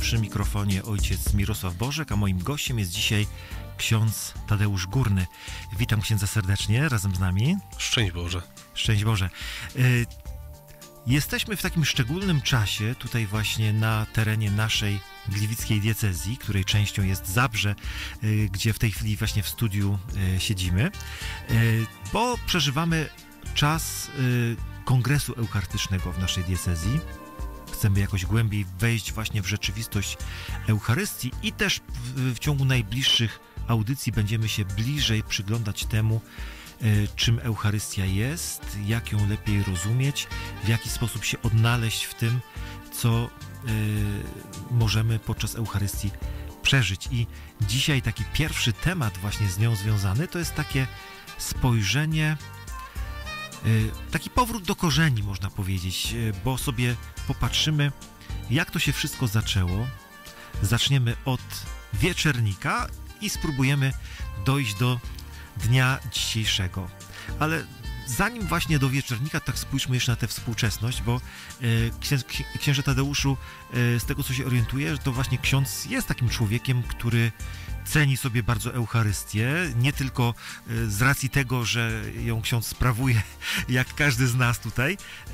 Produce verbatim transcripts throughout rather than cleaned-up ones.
Przy mikrofonie ojciec Mirosław Bożek, a moim gościem jest dzisiaj ksiądz Tadeusz Górny. Witam księdza serdecznie, razem z nami. Szczęść Boże. Szczęść Boże. Y Jesteśmy w takim szczególnym czasie, tutaj właśnie na terenie naszej gliwickiej diecezji, której częścią jest Zabrze, y gdzie w tej chwili właśnie w studiu y siedzimy, y bo przeżywamy czas y kongresu eucharystycznego w naszej diecezji. Chcemy jakoś głębiej wejść właśnie w rzeczywistość Eucharystii i też w, w ciągu najbliższych audycji będziemy się bliżej przyglądać temu, y, czym Eucharystia jest, jak ją lepiej rozumieć, w jaki sposób się odnaleźć w tym, co y, możemy podczas Eucharystii przeżyć. I dzisiaj taki pierwszy temat właśnie z nią związany to jest takie spojrzenie, taki powrót do korzeni, można powiedzieć, bo sobie popatrzymy, jak to się wszystko zaczęło. Zaczniemy od wieczernika i spróbujemy dojść do dnia dzisiejszego. Ale zanim właśnie do wieczernika, tak spójrzmy jeszcze na tę współczesność, bo księże, księże Tadeuszu, z tego co się orientuję, to właśnie ksiądz jest takim człowiekiem, który ceni sobie bardzo Eucharystię, nie tylko z racji tego, że ją ksiądz sprawuje, jak każdy z nas tutaj,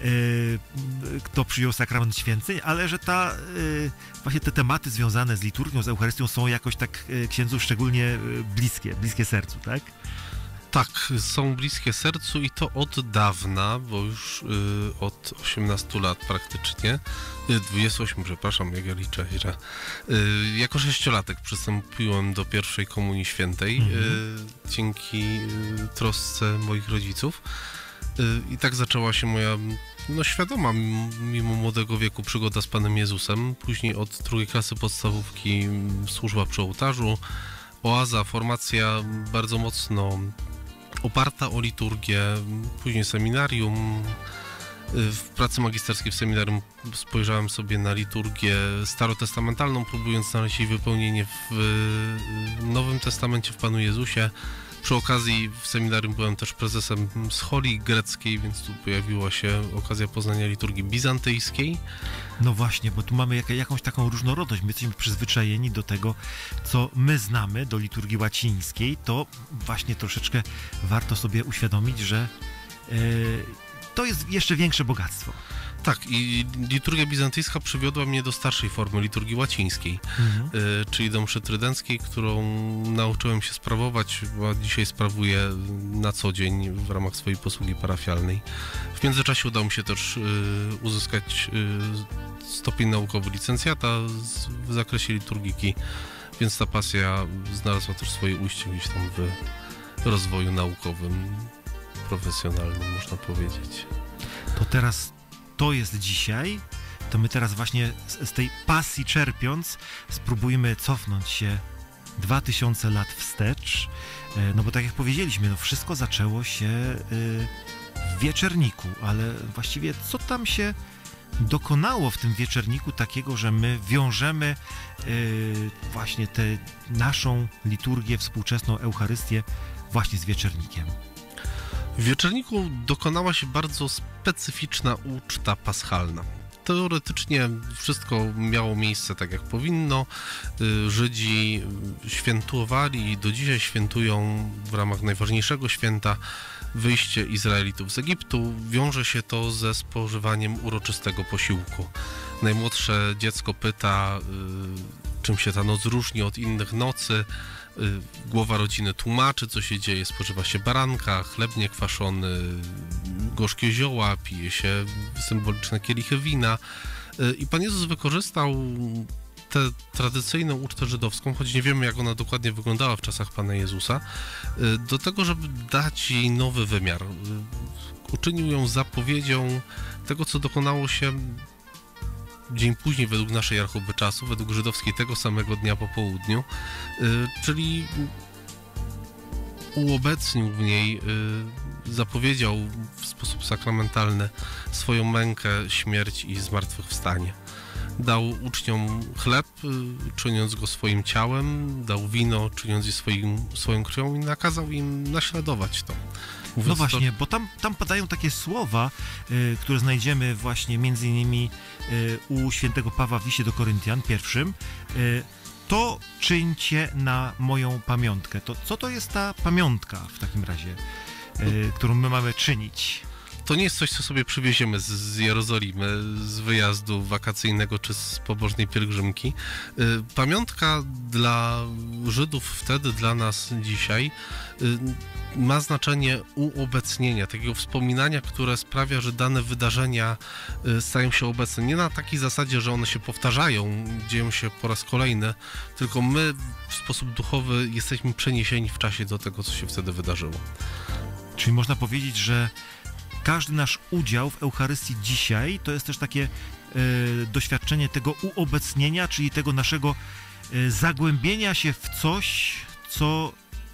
kto przyjął sakrament święceń, ale że ta, właśnie te tematy związane z liturgią, z Eucharystią są jakoś tak księdzu szczególnie bliskie, bliskie sercu, tak? Tak, są bliskie sercu i to od dawna, bo już y, od osiemnastu lat praktycznie, y, dwudziestu ośmiu, przepraszam, jak ja liczę źle. Y, jako sześciolatek przystąpiłem do pierwszej komunii świętej mm-hmm. y, dzięki y, trosce moich rodziców y, i tak zaczęła się moja no, świadoma, mimo młodego wieku, przygoda z Panem Jezusem. Później od drugiej klasy podstawówki służba przy ołtarzu, oaza, formacja bardzo mocno oparta o liturgię, później seminarium. W pracy magisterskiej w seminarium spojrzałem sobie na liturgię starotestamentalną, próbując znaleźć jej wypełnienie w Nowym Testamencie, w Panu Jezusie. Przy okazji w seminarium byłem też prezesem scholi greckiej, więc tu pojawiła się okazja poznania liturgii bizantyjskiej. No właśnie, bo tu mamy jak, jakąś taką różnorodność. My jesteśmy przyzwyczajeni do tego, co my znamy, do liturgii łacińskiej. To właśnie troszeczkę warto sobie uświadomić, że yy, to jest jeszcze większe bogactwo. Tak, i liturgia bizantyjska przywiodła mnie do starszej formy liturgii łacińskiej, mhm. y, czyli do mszy trydenckiej, którą nauczyłem się sprawować, bo dzisiaj sprawuję na co dzień w ramach swojej posługi parafialnej. W międzyczasie udało mi się też y, uzyskać y, stopień naukowy licencjata z, w zakresie liturgiki, więc ta pasja znalazła też swoje ujście gdzieś tam w rozwoju naukowym, profesjonalnym, można powiedzieć. To teraz to jest dzisiaj, to my teraz właśnie z, z tej pasji czerpiąc spróbujmy cofnąć się dwa tysiące lat wstecz, no bo tak jak powiedzieliśmy, no wszystko zaczęło się w wieczerniku, ale właściwie co tam się dokonało w tym wieczerniku takiego, że my wiążemy właśnie tę naszą liturgię, współczesną Eucharystię właśnie z wieczernikiem? W wieczerniku dokonała się bardzo specyficzna uczta paschalna. Teoretycznie wszystko miało miejsce tak, jak powinno. Żydzi świętowali i do dzisiaj świętują w ramach najważniejszego święta wyjście Izraelitów z Egiptu. Wiąże się to ze spożywaniem uroczystego posiłku. Najmłodsze dziecko pyta, czym się ta noc różni od innych nocy. Głowa rodziny tłumaczy, co się dzieje. Spożywa się baranka, chleb niekwaszony, gorzkie zioła, pije się symboliczne kielichy wina. I Pan Jezus wykorzystał tę tradycyjną ucztę żydowską, choć nie wiemy, jak ona dokładnie wyglądała w czasach Pana Jezusa, do tego, żeby dać jej nowy wymiar. Uczynił ją zapowiedzią tego, co dokonało się dzień później według naszej archuby czasu, według żydowskiej tego samego dnia po południu, yy, czyli uobecnił w niej, yy, zapowiedział w sposób sakramentalny swoją mękę, śmierć i zmartwychwstanie. Dał uczniom chleb, yy, czyniąc go swoim ciałem, dał wino, czyniąc je swoim, swoją krwią i nakazał im naśladować to. Mówiąc No właśnie, to... bo tam, tam padają takie słowa, y, które znajdziemy właśnie między innymi y, u świętego Pawła w liście do Koryntian pierwszym. Y, to czyńcie na moją pamiątkę. To co to jest ta pamiątka w takim razie, y, którą my mamy czynić? To nie jest coś, co sobie przywieziemy z, z Jerozolimy, z wyjazdu wakacyjnego czy z pobożnej pielgrzymki. Y, pamiątka dla Żydów wtedy, dla nas dzisiaj, y, ma znaczenie uobecnienia, takiego wspominania, które sprawia, że dane wydarzenia y, stają się obecne. Nie na takiej zasadzie, że one się powtarzają, dzieją się po raz kolejny, tylko my w sposób duchowy jesteśmy przeniesieni w czasie do tego, co się wtedy wydarzyło. Czyli można powiedzieć, że każdy nasz udział w Eucharystii dzisiaj to jest też takie e, doświadczenie tego uobecnienia, czyli tego naszego e, zagłębienia się w coś, co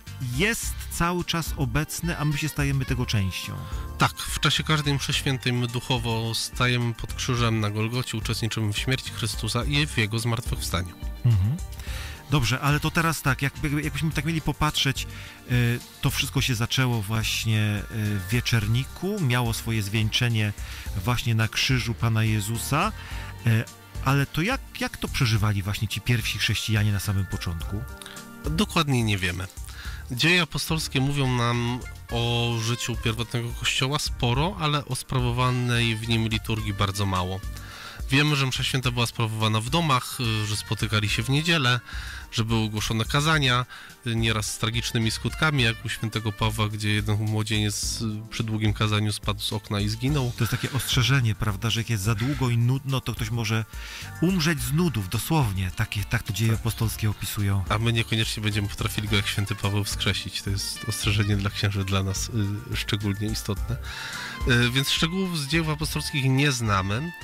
jest cały czas obecne, a my się stajemy tego częścią. Tak, w czasie każdej mszy świętej my duchowo stajemy pod krzyżem na Golgocie, uczestniczymy w śmierci Chrystusa i w Jego zmartwychwstaniu. Mhm. Dobrze, ale to teraz tak, jak, jakbyśmy tak mieli popatrzeć, y, to wszystko się zaczęło właśnie y, w Wieczerniku, miało swoje zwieńczenie właśnie na krzyżu Pana Jezusa, y, ale to jak, jak to przeżywali właśnie ci pierwsi chrześcijanie na samym początku? Dokładnie nie wiemy. Dzieje apostolskie mówią nam o życiu pierwotnego Kościoła sporo, ale o sprawowanej w nim liturgii bardzo mało. Wiemy, że msza święta była sprawowana w domach, że spotykali się w niedzielę, że były ogłoszone kazania, nieraz z tragicznymi skutkami, jak u świętego Pawła, gdzie jeden młodzieniec przy długim kazaniu spadł z okna i zginął. To jest takie ostrzeżenie, prawda, że jak jest za długo i nudno, to ktoś może umrzeć z nudów, dosłownie. Takie, tak to dzieje apostolskie opisują. A my niekoniecznie będziemy potrafili go jak święty Paweł wskrzesić. To jest ostrzeżenie dla księży, dla nas y, szczególnie istotne. Y, więc szczegółów z dzieł apostolskich nie znamy.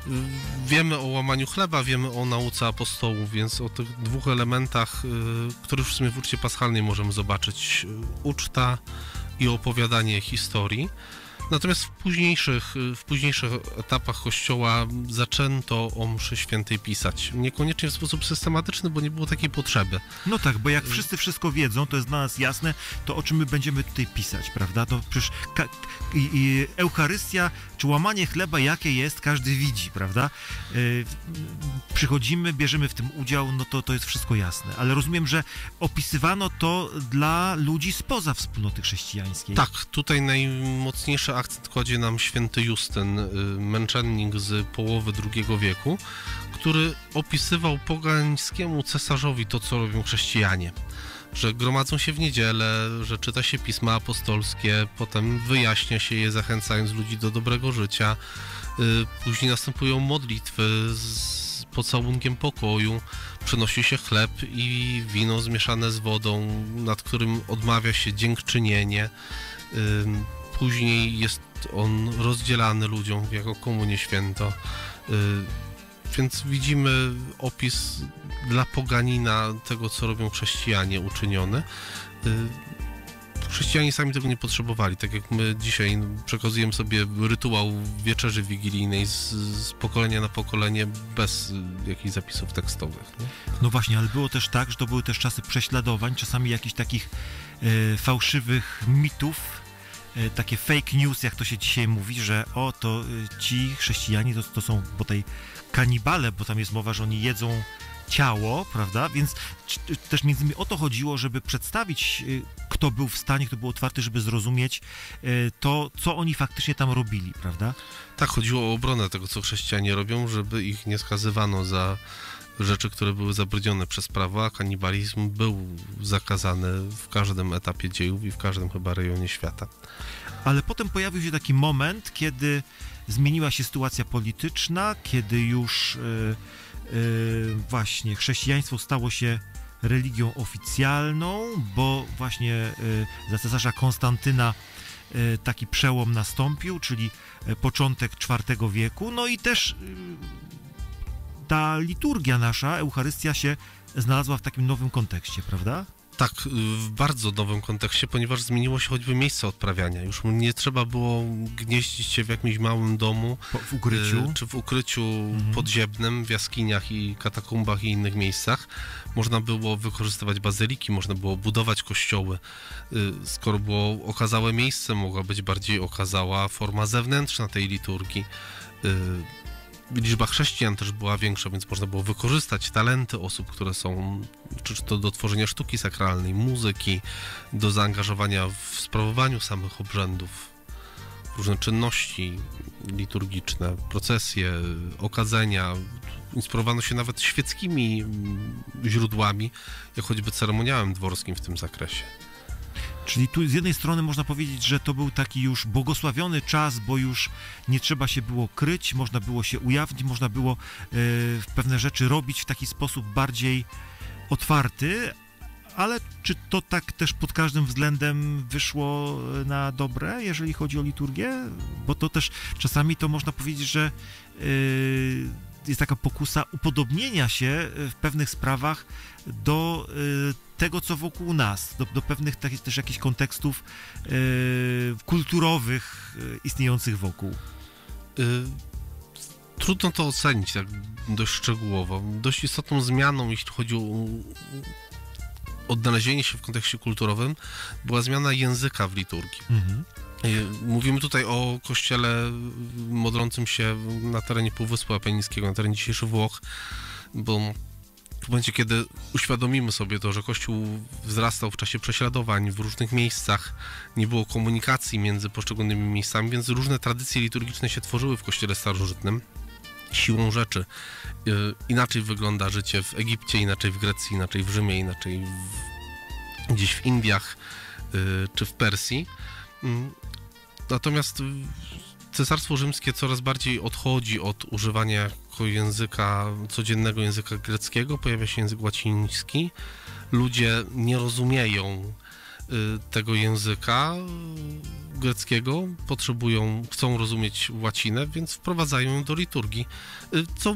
Wiemy o łamaniu chleba, wiemy o nauce apostołów, więc o tych dwóch elementach, które w sumie w uczcie paschalnej możemy zobaczyć. Uczta i opowiadanie historii. Natomiast w późniejszych, w późniejszych etapach Kościoła zaczęto o mszy świętej pisać. Niekoniecznie w sposób systematyczny, bo nie było takiej potrzeby. No tak, bo jak wszyscy wszystko wiedzą, to jest dla nas jasne, to o czym my będziemy tutaj pisać, prawda? To przecież ka- i, i Eucharystia, czy łamanie chleba, jakie jest, każdy widzi, prawda? Yy, przychodzimy, bierzemy w tym udział, no to, to jest wszystko jasne. Ale rozumiem, że opisywano to dla ludzi spoza wspólnoty chrześcijańskiej. Tak, tutaj najmocniejszy akcent kładzie nam święty Justyn, męczennik z połowy drugiego wieku, który opisywał pogańskiemu cesarzowi to, co robią chrześcijanie. Że gromadzą się w niedzielę, że czyta się pisma apostolskie, potem wyjaśnia się je, zachęcając ludzi do dobrego życia. Później następują modlitwy z pocałunkiem pokoju, przynosi się chleb i wino zmieszane z wodą, nad którym odmawia się dziękczynienie. Później jest on rozdzielany ludziom jako komunię święto. Więc widzimy opis dla poganina tego, co robią chrześcijanie, uczyniony. Chrześcijanie sami tego nie potrzebowali, tak jak my dzisiaj przekazujemy sobie rytuał wieczerzy wigilijnej z, z pokolenia na pokolenie bez jakichś zapisów tekstowych. Nie? No właśnie, ale było też tak, że to były też czasy prześladowań, czasami jakichś takich e, fałszywych mitów, e, takie fake news, jak to się dzisiaj mówi, że o, to e, ci chrześcijanie to, to są po tej kanibale, bo tam jest mowa, że oni jedzą ciało, prawda? Więc c- też między innymi o to chodziło, żeby przedstawić, y, kto był w stanie, kto był otwarty, żeby zrozumieć y, to, co oni faktycznie tam robili, prawda? Tak, chodziło o obronę tego, co chrześcijanie robią, żeby ich nie skazywano za rzeczy, które były zabrudzone przez prawo, a kanibalizm był zakazany w każdym etapie dziejów i w każdym chyba rejonie świata. Ale potem pojawił się taki moment, kiedy zmieniła się sytuacja polityczna, kiedy już y, y, właśnie chrześcijaństwo stało się religią oficjalną, bo właśnie y, za cesarza Konstantyna y, taki przełom nastąpił, czyli y, początek czwartego wieku, no i też y, ta liturgia nasza, Eucharystia się znalazła w takim nowym kontekście, prawda? Tak, w bardzo nowym kontekście, ponieważ zmieniło się choćby miejsce odprawiania. Już nie trzeba było gnieździć się w jakimś małym domu, Po, w ukryciu. czy w ukryciu mhm. podziemnym, w jaskiniach i katakumbach i innych miejscach. Można było wykorzystywać bazyliki, można było budować kościoły. Skoro było okazałe miejsce, mogła być bardziej okazała forma zewnętrzna tej liturgii. Liczba chrześcijan też była większa, więc można było wykorzystać talenty osób, które są, czy to do tworzenia sztuki sakralnej, muzyki, do zaangażowania w sprawowaniu samych obrzędów, różne czynności liturgiczne, procesje, okadzenia. Inspirowano się nawet świeckimi źródłami, jak choćby ceremoniałem dworskim w tym zakresie. Czyli tu z jednej strony można powiedzieć, że to był taki już błogosławiony czas, bo już nie trzeba się było kryć, można było się ujawnić, można było y, pewne rzeczy robić w taki sposób bardziej otwarty, ale czy to tak też pod każdym względem wyszło na dobre, jeżeli chodzi o liturgię? Bo to też czasami to można powiedzieć, że y, jest taka pokusa upodobnienia się w pewnych sprawach do y, tego, co wokół nas, do, do pewnych takich też jakichś kontekstów y, kulturowych y, istniejących wokół. Y, trudno to ocenić tak dość szczegółowo. Dość istotną zmianą, jeśli chodzi o odnalezienie się w kontekście kulturowym, była zmiana języka w liturgii. Mhm. Mówimy tutaj o kościele modlącym się na terenie Półwyspu Apenińskiego, na terenie dzisiejszych Włoch, bo w momencie, kiedy uświadomimy sobie to, że Kościół wzrastał w czasie prześladowań w różnych miejscach, nie było komunikacji między poszczególnymi miejscami, więc różne tradycje liturgiczne się tworzyły w Kościele starożytnym. Siłą rzeczy inaczej wygląda życie w Egipcie, inaczej w Grecji, inaczej w Rzymie, inaczej w, gdzieś w Indiach czy w Persji. Natomiast Cesarstwo Rzymskie coraz bardziej odchodzi od używania jako języka, codziennego języka greckiego, pojawia się język łaciński. Ludzie nie rozumieją tego języka greckiego, potrzebują, chcą rozumieć łacinę, więc wprowadzają ją do liturgii, co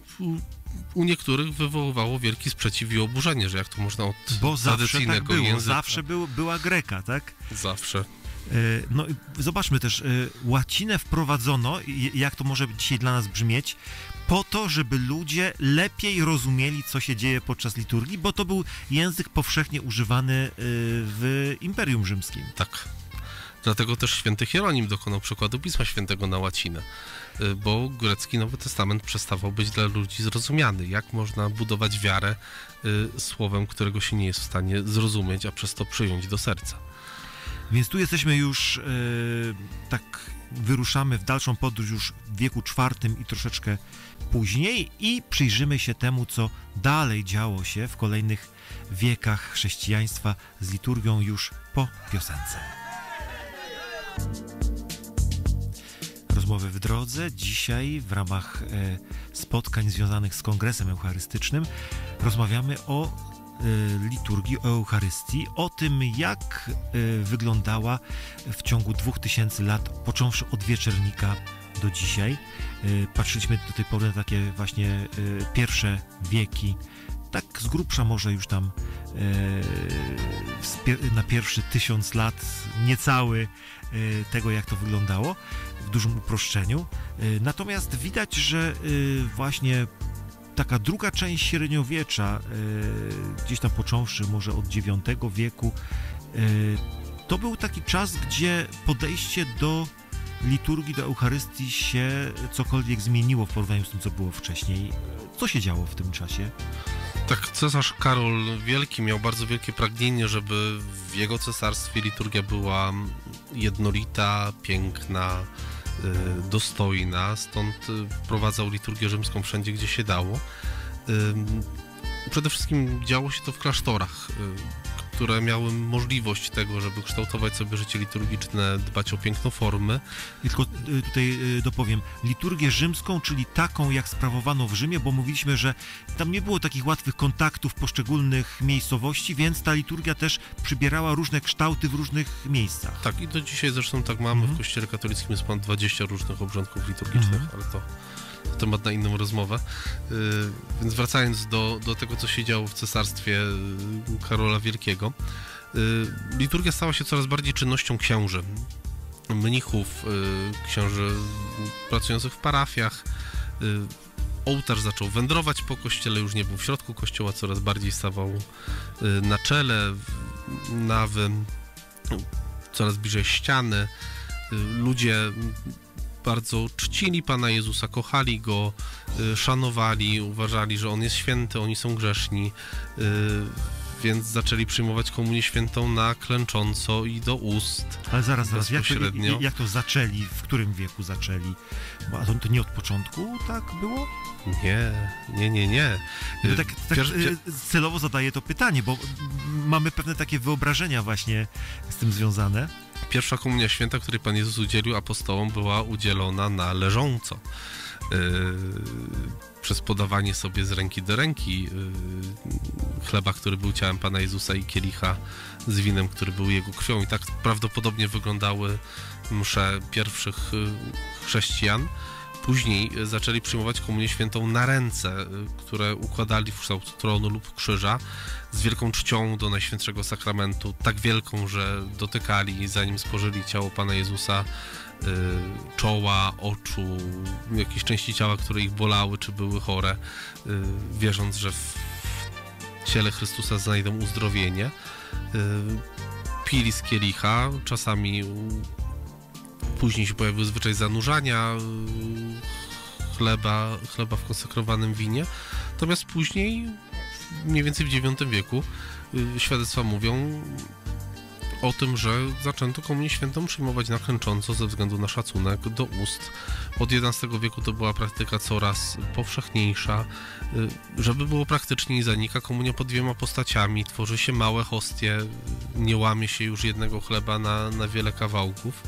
u niektórych wywoływało wielki sprzeciw i oburzenie, że jak to można od Bo tradycyjnego zawsze tak było, języka. zawsze był, była greka, tak? Zawsze. No zobaczmy też, łacinę wprowadzono, jak to może dzisiaj dla nas brzmieć, po to, żeby ludzie lepiej rozumieli, co się dzieje podczas liturgii, bo to był język powszechnie używany w Imperium Rzymskim. Tak. Dlatego też święty Hieronim dokonał przekładu Pisma Świętego na łacinę, bo grecki Nowy Testament przestawał być dla ludzi zrozumiany. Jak można budować wiarę słowem, którego się nie jest w stanie zrozumieć, a przez to przyjąć do serca. Więc tu jesteśmy już, yy, tak wyruszamy w dalszą podróż już w wieku czwartym i troszeczkę później i przyjrzymy się temu, co dalej działo się w kolejnych wiekach chrześcijaństwa z liturgią już po piosence. Rozmowy w drodze. Dzisiaj w ramach e, spotkań związanych z Kongresem Eucharystycznym rozmawiamy o liturgii, o Eucharystii, o tym, jak wyglądała w ciągu dwóch tysięcy lat, począwszy od wieczernika do dzisiaj. Patrzyliśmy do tej pory na takie właśnie pierwsze wieki, tak z grubsza może już tam na pierwszy tysiąc lat, niecały tego, jak to wyglądało, w dużym uproszczeniu. Natomiast widać, że właśnie taka druga część średniowiecza, e, gdzieś tam począwszy może od dziewiątego wieku, e, to był taki czas, gdzie podejście do liturgii, do Eucharystii się cokolwiek zmieniło w porównaniu z tym, co było wcześniej. Co się działo w tym czasie? Tak, cesarz Karol Wielki miał bardzo wielkie pragnienie, żeby w jego cesarstwie liturgia była jednolita, piękna, dostojna, stąd wprowadzał liturgię rzymską wszędzie, gdzie się dało. Przede wszystkim działo się to w klasztorach, które miały możliwość tego, żeby kształtować sobie życie liturgiczne, dbać o piękno formy. Tylko tutaj dopowiem, liturgię rzymską, czyli taką, jak sprawowano w Rzymie, bo mówiliśmy, że tam nie było takich łatwych kontaktów poszczególnych miejscowości, więc ta liturgia też przybierała różne kształty w różnych miejscach. Tak, i do dzisiaj zresztą tak mamy. Mhm. W Kościele katolickim jest ponad dwadzieścia różnych obrządków liturgicznych, mhm. ale to temat na inną rozmowę. Więc wracając do, do tego, co się działo w cesarstwie Karola Wielkiego, liturgia stała się coraz bardziej czynnością księży, mnichów, księży pracujących w parafiach. Ołtarz zaczął wędrować po kościele, już nie był w środku kościoła, coraz bardziej stawał na czele nawy, coraz bliżej ściany. Ludzie bardzo czcili Pana Jezusa, kochali Go, szanowali, uważali, że On jest święty, oni są grzeszni, więc zaczęli przyjmować komunię świętą na klęcząco i do ust. Ale zaraz, zaraz, jak, jak, jak to zaczęli, w którym wieku zaczęli? A to, to nie od początku tak było? Nie, nie, nie, nie. No tak, tak Pier... celowo zadaję to pytanie, bo mamy pewne takie wyobrażenia właśnie z tym związane. Pierwsza komunia święta, której Pan Jezus udzielił apostołom, była udzielona na leżąco. Yy, przez podawanie sobie z ręki do ręki yy, chleba, który był ciałem Pana Jezusa, i kielicha z winem, który był Jego krwią. I tak prawdopodobnie wyglądały msze pierwszych yy, chrześcijan. Później zaczęli przyjmować komunię świętą na ręce, które układali w kształt tronu lub krzyża, z wielką czcią do Najświętszego Sakramentu, tak wielką, że dotykali, zanim spożyli ciało Pana Jezusa, y, czoła, oczu, jakieś części ciała, które ich bolały czy były chore, y, wierząc, że w ciele Chrystusa znajdą uzdrowienie. Y, pili z kielicha, czasami później się pojawił zwyczaj zanurzania chleba, chleba w konsekrowanym winie. Natomiast później, mniej więcej w dziewiątym wieku, świadectwa mówią o tym, że zaczęto komunię świętą przyjmować na klęcząco ze względu na szacunek do ust. Od jedenastego wieku to była praktyka coraz powszechniejsza. Żeby było praktyczniej, zanika komunia pod dwiema postaciami. Tworzy się małe hostie, nie łamie się już jednego chleba na, na wiele kawałków.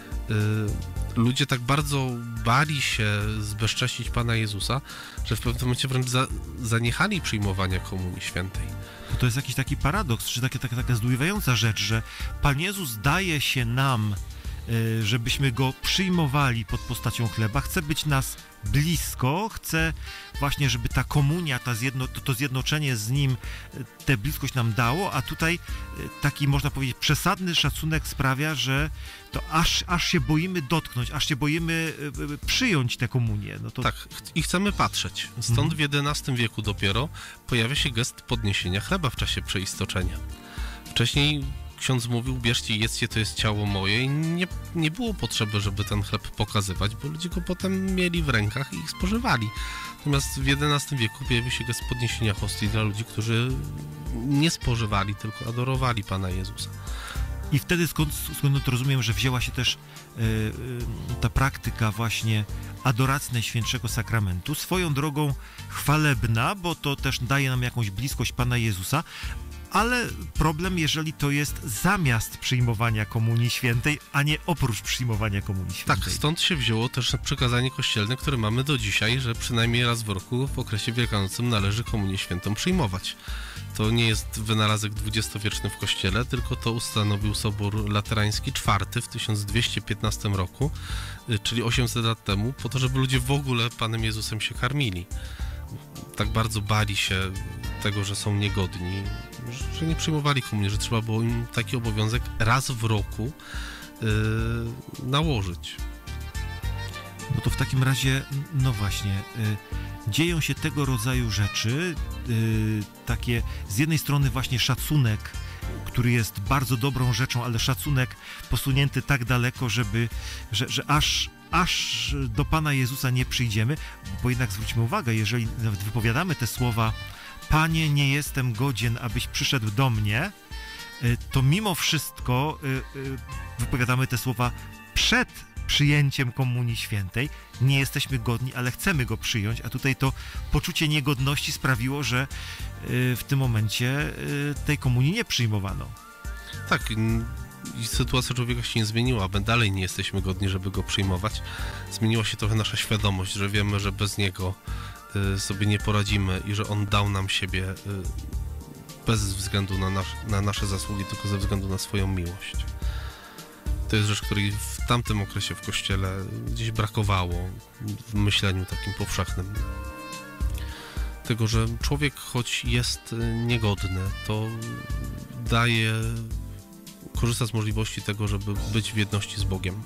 Ludzie tak bardzo bali się zbezcześcić Pana Jezusa, że w pewnym momencie wręcz za, zaniechali przyjmowania komunii świętej. To jest jakiś taki paradoks, czy taka, taka, taka zdumiewająca rzecz, że Pan Jezus daje się nam, żebyśmy Go przyjmowali pod postacią chleba, chce być nas blisko, chce właśnie, żeby ta komunia, ta zjedno, to, to zjednoczenie z Nim, tę bliskość nam dało, a tutaj taki, można powiedzieć, przesadny szacunek sprawia, że to aż, aż się boimy dotknąć, aż się boimy przyjąć tę komunię. No to... Tak, i chcemy patrzeć. Stąd mhm. w jedenastym wieku dopiero pojawia się gest podniesienia chleba w czasie przeistoczenia. Wcześniej ksiądz mówił: bierzcie i jedzcie, to jest ciało moje, i nie, nie było potrzeby, żeby ten chleb pokazywać, bo ludzie go potem mieli w rękach i ich spożywali. Natomiast w jedenastym wieku pojawił się gest podniesienia hostii dla ludzi, którzy nie spożywali, tylko adorowali Pana Jezusa. I wtedy skąd, skąd to rozumiem, że wzięła się też yy, yy, ta praktyka właśnie adoracji Najświętszego Sakramentu, swoją drogą chwalebna, bo to też daje nam jakąś bliskość Pana Jezusa, ale problem, jeżeli to jest zamiast przyjmowania Komunii Świętej, a nie oprócz przyjmowania Komunii Świętej. Tak, stąd się wzięło też przykazanie kościelne, które mamy do dzisiaj, że przynajmniej raz w roku w okresie wielkanocnym należy Komunię Świętą przyjmować. To nie jest wynalazek dwudziestowieczny w Kościele, tylko to ustanowił Sobór Laterański czwarty w tysiąc dwieście piętnastym roku, czyli osiemset lat temu, po to, żeby ludzie w ogóle Panem Jezusem się karmili. Tak bardzo bali się tego, że są niegodni, że nie przyjmowali komunii, że trzeba było im taki obowiązek raz w roku yy, nałożyć. No to w takim razie, no właśnie, yy, dzieją się tego rodzaju rzeczy, yy, takie z jednej strony właśnie szacunek, który jest bardzo dobrą rzeczą, ale szacunek posunięty tak daleko, żeby, że, że aż aż do Pana Jezusa nie przyjdziemy, bo jednak zwróćmy uwagę, jeżeli nawet wypowiadamy te słowa: Panie, nie jestem godzien, abyś przyszedł do mnie, to mimo wszystko wypowiadamy te słowa przed przyjęciem Komunii Świętej. Nie jesteśmy godni, ale chcemy Go przyjąć, a tutaj to poczucie niegodności sprawiło, że w tym momencie tej komunii nie przyjmowano. Tak, i sytuacja człowieka się nie zmieniła, my dalej nie jesteśmy godni, żeby Go przyjmować. Zmieniła się trochę nasza świadomość, że wiemy, że bez Niego y, sobie nie poradzimy i że On dał nam siebie y, bez względu na, nas, na nasze zasługi, tylko ze względu na swoją miłość. To jest rzecz, której w tamtym okresie w Kościele gdzieś brakowało w myśleniu takim powszechnym. Tego, że człowiek, choć jest niegodny, to daje, korzysta z możliwości tego, żeby być w jedności z Bogiem.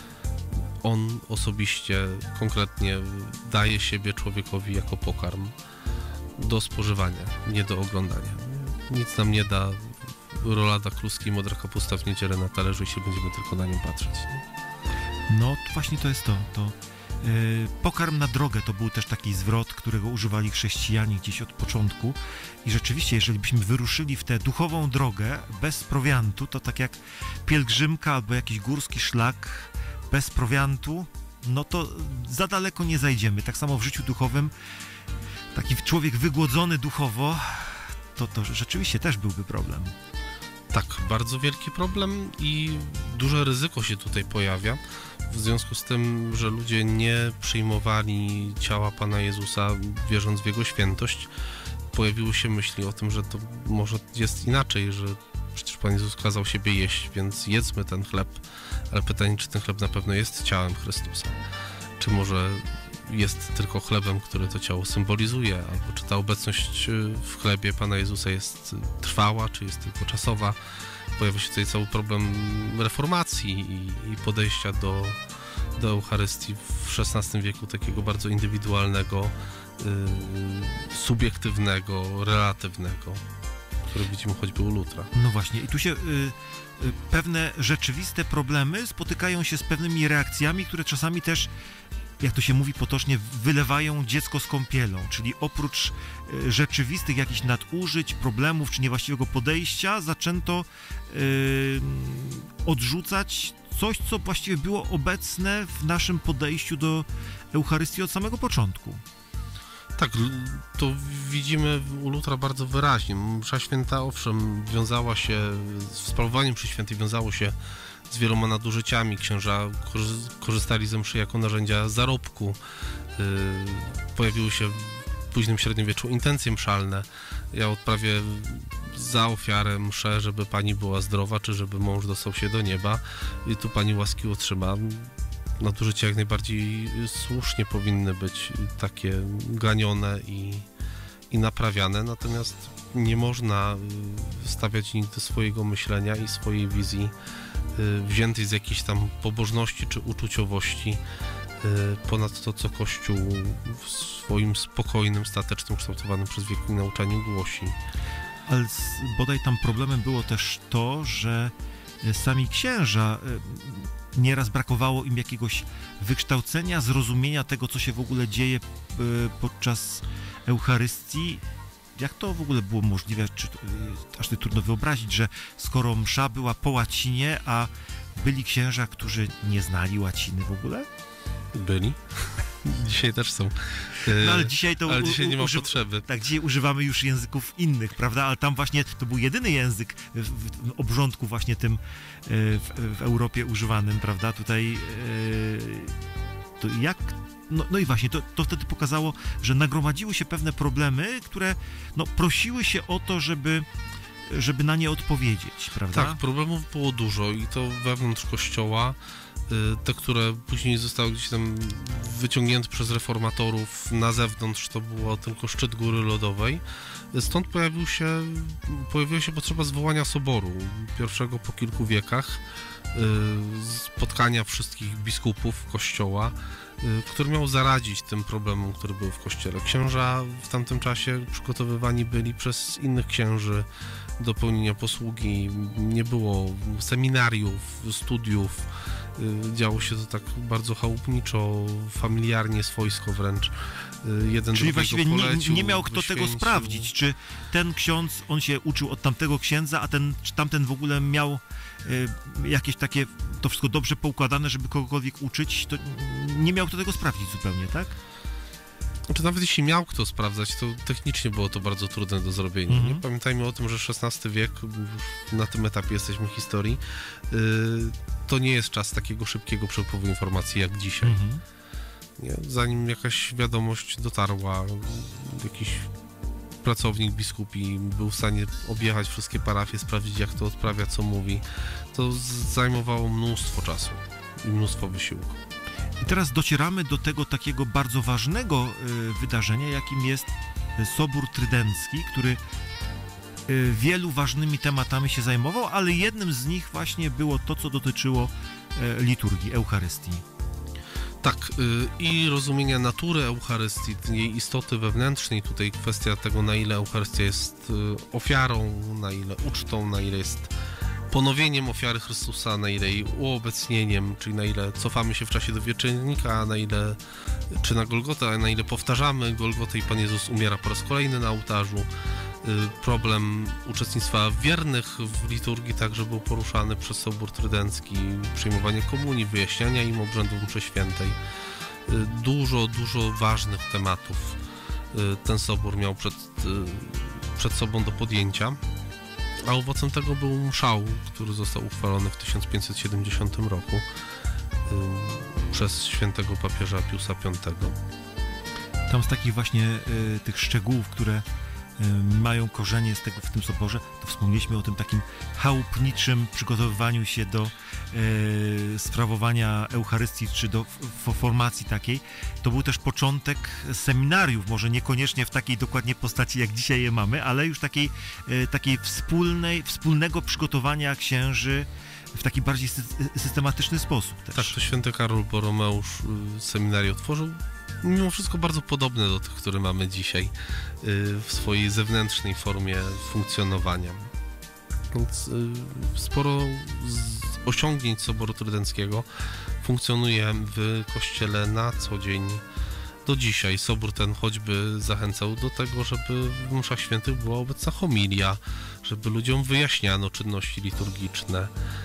On osobiście, konkretnie daje siebie człowiekowi jako pokarm do spożywania, nie do oglądania. Nic nam nie da rolada kluski i modra kapusta w niedzielę na talerzu, jeśli będziemy tylko na nią patrzeć. No właśnie to jest to. to yy, pokarm na drogę to był też taki zwrot, którego używali chrześcijanie gdzieś od początku i rzeczywiście, jeżeli byśmy wyruszyli w tę duchową drogę bez prowiantu, to tak jak pielgrzymka albo jakiś górski szlak bez prowiantu, no to za daleko nie zajdziemy. Tak samo w życiu duchowym taki człowiek wygłodzony duchowo, to, to rzeczywiście też byłby problem. Tak, bardzo wielki problem i duże ryzyko się tutaj pojawia, w związku z tym, że ludzie nie przyjmowali ciała Pana Jezusa, wierząc w Jego świętość. Pojawiły się myśli o tym, że to może jest inaczej, że przecież Pan Jezus kazał siebie jeść, więc jedzmy ten chleb, ale pytanie, czy ten chleb na pewno jest ciałem Chrystusa, czy może jest tylko chlebem, który to ciało symbolizuje, albo czy ta obecność w chlebie Pana Jezusa jest trwała, czy jest tylko czasowa. Pojawia się tutaj cały problem reformacji i, i podejścia do, do Eucharystii w szesnastym wieku, takiego bardzo indywidualnego, yy, subiektywnego, relatywnego, które widzimy choćby u Lutra. No właśnie, i tu się y, y, pewne rzeczywiste problemy spotykają się z pewnymi reakcjami, które czasami też, jak to się mówi potocznie, wylewają dziecko z kąpielą, czyli oprócz y, rzeczywistych jakichś nadużyć, problemów czy niewłaściwego podejścia zaczęto y, odrzucać coś, co właściwie było obecne w naszym podejściu do Eucharystii od samego początku. Tak, to widzimy u Lutra bardzo wyraźnie. Msza święta, owszem, wiązała się, z sprawowaniem mszy świętej wiązało się z wieloma nadużyciami. Księża korzystali ze mszy jako narzędzia zarobku. Pojawiły się w późnym średniowieczu intencje mszalne. Ja odprawię za ofiarę mszę, żeby pani była zdrowa, czy żeby mąż dostał się do nieba i tu pani łaski otrzyma. Nadużycia jak najbardziej słusznie powinny być takie ganione i, i naprawiane, natomiast nie można stawiać nigdy swojego myślenia i swojej wizji wziętej z jakiejś tam pobożności czy uczuciowości ponad to, co Kościół w swoim spokojnym, statecznym, kształtowanym przez wieki nauczaniu głosi. Ale bodaj tam problemem było też to, że sami księża, nieraz brakowało im jakiegoś wykształcenia, zrozumienia tego, co się w ogóle dzieje podczas Eucharystii. Jak to w ogóle było możliwe, czy, aż to trudno wyobrazić, że skoro msza była po łacinie, a byli księża, którzy nie znali łaciny w ogóle? Byli. Dzisiaj też są. No ale dzisiaj to ale dzisiaj nie ma uży... potrzeby. Tak, dzisiaj używamy już języków innych, prawda? Ale tam właśnie to był jedyny język w, w obrządku właśnie tym w, w Europie używanym, prawda? Tutaj to jak... No, no i właśnie, to, to wtedy pokazało, że nagromadziły się pewne problemy, które no, prosiły się o to, żeby, żeby na nie odpowiedzieć, prawda? Tak, problemów było dużo i to wewnątrz Kościoła. Te, które później zostały gdzieś tam wyciągnięte przez reformatorów na zewnątrz, to było tylko szczyt Góry Lodowej. Stąd pojawił się, pojawiła się potrzeba zwołania soboru, pierwszego po kilku wiekach, spotkania wszystkich biskupów Kościoła, który miał zaradzić tym problemom, które były w Kościele. Księża w tamtym czasie przygotowywani byli przez innych księży do pełnienia posługi. Nie było seminariów, studiów. Działo się to tak bardzo chałupniczo, familiarnie, swojsko wręcz. Jeden Czyli właściwie nie, nie miał kto wyświęcił. tego sprawdzić, czy ten ksiądz, on się uczył od tamtego księdza, a ten, czy tamten w ogóle miał y, jakieś takie, to wszystko dobrze poukładane, żeby kogokolwiek uczyć, to nie miał kto tego sprawdzić zupełnie, tak? Czy nawet jeśli miał kto sprawdzać, to technicznie było to bardzo trudne do zrobienia. Mhm. Nie? Pamiętajmy o tym, że szesnasty wiek, na tym etapie jesteśmy historii, yy, to nie jest czas takiego szybkiego przepływu informacji jak dzisiaj. Mhm. Nie? Zanim jakaś wiadomość dotarła, jakiś pracownik biskupi był w stanie objechać wszystkie parafie, sprawdzić, jak to odprawia, co mówi. To zajmowało mnóstwo czasu i mnóstwo wysiłku. I teraz docieramy do tego takiego bardzo ważnego wydarzenia, jakim jest Sobór Trydencki, który wielu ważnymi tematami się zajmował, ale jednym z nich właśnie było to, co dotyczyło liturgii, Eucharystii. Tak, i rozumienia natury Eucharystii, jej istoty wewnętrznej, tutaj kwestia tego, na ile Eucharystia jest ofiarą, na ile ucztą, na ile jest ponowieniem ofiary Chrystusa, na ile jej uobecnieniem, czyli na ile cofamy się w czasie do wieczernika, na ile, czy na Golgotę, a na ile powtarzamy Golgotę i Pan Jezus umiera po raz kolejny na ołtarzu. Problem uczestnictwa wiernych w liturgii także był poruszany przez Sobór Trydencki, przyjmowanie komunii, wyjaśniania im obrzędów mszy świętej. Dużo, dużo ważnych tematów ten sobór miał przed, przed sobą do podjęcia, a owocem tego był mszał, który został uchwalony w tysiąc pięćset siedemdziesiątym roku przez świętego papieża Piusa Piątego. Tam z takich właśnie y, tych szczegółów, które mają korzenie z tego w tym soborze, to wspomnieliśmy o tym takim chałupniczym przygotowywaniu się do e, sprawowania Eucharystii, czy do f- formacji takiej. To był też początek seminariów, może niekoniecznie w takiej dokładnie postaci, jak dzisiaj je mamy, ale już takiej, e, takiej wspólnej, wspólnego przygotowania księży w taki bardziej sy- systematyczny sposób też. Tak, to święty Karol Borromeusz seminarium otworzył. Mimo wszystko bardzo podobne do tych, które mamy dzisiaj w swojej zewnętrznej formie funkcjonowania. Więc sporo osiągnięć Soboru Trydenckiego funkcjonuje w Kościele na co dzień do dzisiaj. Sobór ten choćby zachęcał do tego, żeby w mszach świętych była obecna homilia, żeby ludziom wyjaśniano czynności liturgiczne.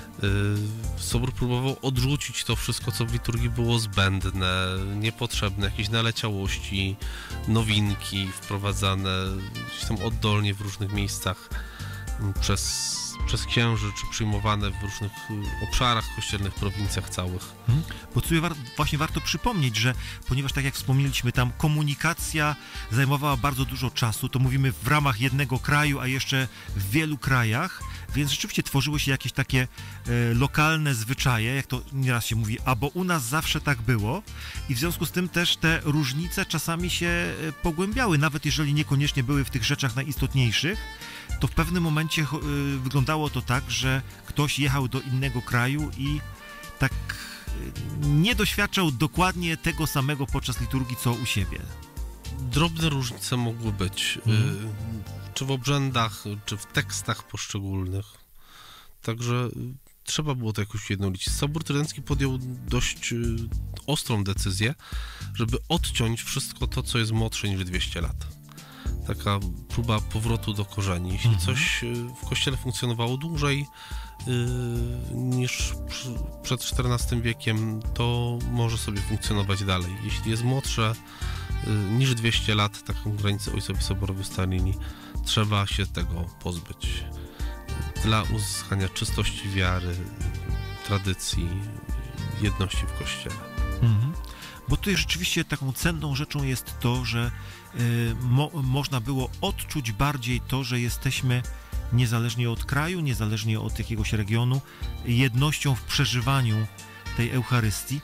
Sobór próbował odrzucić to wszystko, co w liturgii było zbędne, niepotrzebne, jakieś naleciałości, nowinki wprowadzane gdzieś tam oddolnie w różnych miejscach przez, przez księży, czy przyjmowane w różnych obszarach kościelnych, prowincjach całych. Hmm. Bo tutaj war- właśnie warto przypomnieć, że ponieważ tak jak wspomnieliśmy, tam komunikacja zajmowała bardzo dużo czasu, to mówimy w ramach jednego kraju, a jeszcze w wielu krajach, więc rzeczywiście tworzyły się jakieś takie e, lokalne zwyczaje, jak to nieraz się mówi, a bo u nas zawsze tak było i w związku z tym też te różnice czasami się e, pogłębiały, nawet jeżeli niekoniecznie były w tych rzeczach najistotniejszych, to w pewnym momencie e, wyglądało to tak, że ktoś jechał do innego kraju i tak e, nie doświadczał dokładnie tego samego podczas liturgii, co u siebie. Drobne różnice mogły być. Hmm. Czy w obrzędach, czy w tekstach poszczególnych. Także trzeba było to jakoś jednoliczyć. Sobór Trydencki podjął dość ostrą decyzję, żeby odciąć wszystko to, co jest młodsze niż dwieście lat. Taka próba powrotu do korzeni. Jeśli mhm. coś w Kościele funkcjonowało dłużej yy, niż przed czternastym wiekiem, to może sobie funkcjonować dalej. Jeśli jest młodsze yy, niż dwieście lat, taką granicę ojcowie soborowi ustalili, trzeba się tego pozbyć. Dla uzyskania czystości wiary, tradycji, jedności w Kościele. Mhm. Bo tutaj rzeczywiście taką cenną rzeczą jest to, że y, mo, można było odczuć bardziej to, że jesteśmy niezależnie od kraju, niezależnie od jakiegoś regionu, jednością w przeżywaniu tej Eucharystii.